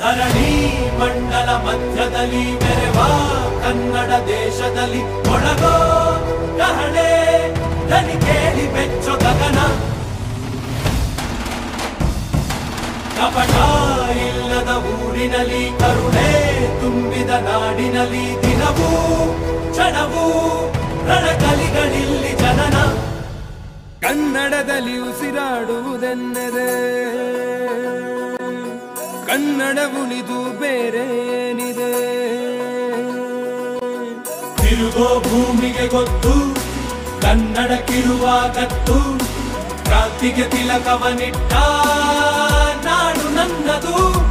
ಧರಣಿ ಮಂಡಲ ಮಧ್ಯದಲ್ಲಿ ಮೆರೆವ ಕನ್ನಡ ದೇಶದಲ್ಲಿ ಒಳಗೋ ಕಹಳೆ ದನಿ ಕೇಳಿ ಬೆಚ್ಚೋ ಗಗನ ಕಪಟ ಇಲ್ಲದ ಊರಿನಲ್ಲಿ ಕರುಣೆ ತುಂಬಿದ ನಾಡಿನಲ್ಲಿ ದಿನವೂ ಕ್ಷಣವೂ ರಣಕಲಿಗಳಿಲ್ಲಿ ಜನನ ಕನ್ನಡದಲ್ಲಿ ಉಸಿರಾಡುವುದೆನ್ನದೆ ಕನ್ನಡ ಉಳಿದು ಬೇರೇನಿದೆ ತಿರುಗೋ ಭೂಮಿಗೆ ಗೊತ್ತು ಕನ್ನಡಕ್ಕಿರುವ ಗತ್ತು ಕ್ರಾಂತಿಗೆ ತಿಲಕವನಿಟ್ಟ ನಾಡು ನನ್ನದು